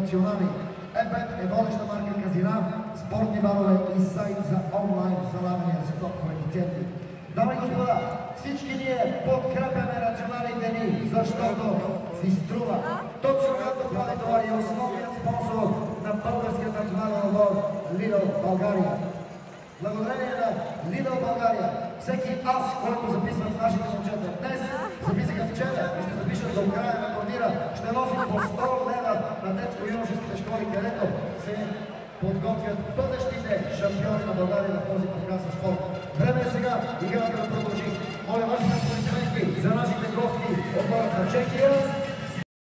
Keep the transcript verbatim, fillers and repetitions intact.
национални. ЕБЕТ е водеща марка казина, спортни барове и сайт за онлайн залавяния с топ коефициенти. Дами и господа, всички ние подкрепяме националните ни, защото си струва. Точно както прави това и основният спонсор на българският национален отбор Lidl България. Благодарение на Lidl България, всеки аз, който записвам нашите момчета днес, записаха вчера и ще запишат до края на турнира, ще носим по сто лева на детско-юношеските школи, където се подготвят бъдещите шампиони на България в този кавказски спорт. Време е сега играта да продължи. Моля вашите аплодисменти за нашите гости от хората на Чехия.